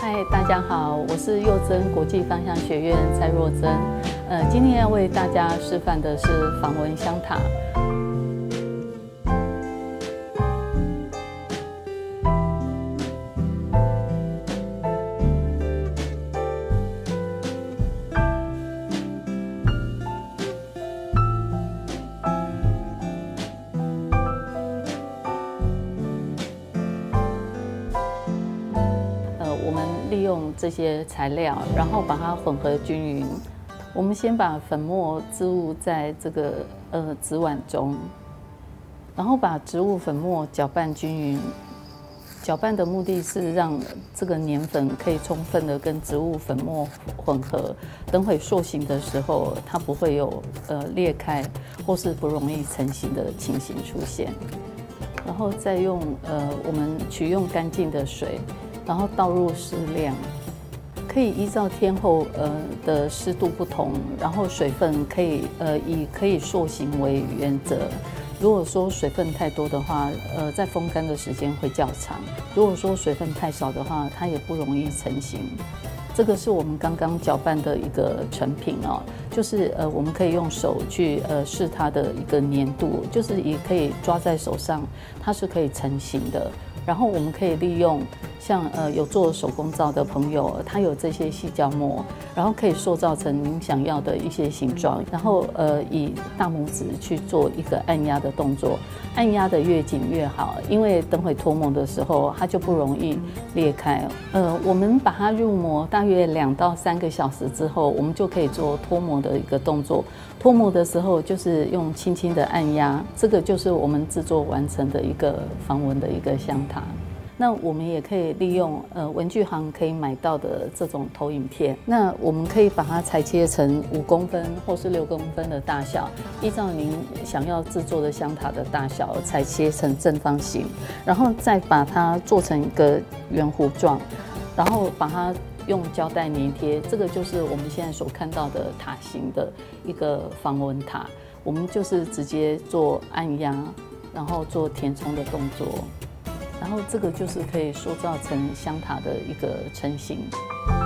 嗨，大家好，我是佑真国际方向学院蔡若珍。今天要为大家示范的是仿纹香塔。我们利用这些材料，然后把它混合均匀。我们先把粉末置入在这个纸碗中，然后把植物粉末搅拌均匀。搅拌的目的是让这个粘粉可以充分的跟植物粉末混合，等会塑形的时候，它不会有裂开或是不容易成型的情形出现。然后再用我们取用干净的水。然后倒入适量，可以依照天候的湿度不同，然后水分以可以塑形为原则。如果说水分太多的话，在风干的时间会较长；如果说水分太少的话，它也不容易成型。这个是我们刚刚搅拌的一个成品哦，就是我们可以用手去试它的一个粘度，就是也可以抓在手上，它是可以成型的。然后我们可以利用像有做手工皂的朋友，他有这些细胶膜，然后可以塑造成您想要的一些形状，然后以大拇指去做一个按压的动作，按压的越紧越好，因为等会脱模的时候它就不容易裂开。我们把它入模大约2到3个小时之后，我们就可以做脱模的一个动作。脱模的时候就是用轻轻的按压，这个就是我们制作完成的一个仿纹的一个香塔。那我们也可以利用文具行可以买到的这种投影片，那我们可以把它裁切成5公分或是6公分的大小，依照您想要制作的香塔的大小裁切成正方形，然后再把它做成一个圆弧状，然后把它用胶带粘贴，这个就是我们现在所看到的塔形的一个仿纹塔。我们就是直接做按压，然后做填充的动作。然后这个就是可以塑造成香塔的一个成型。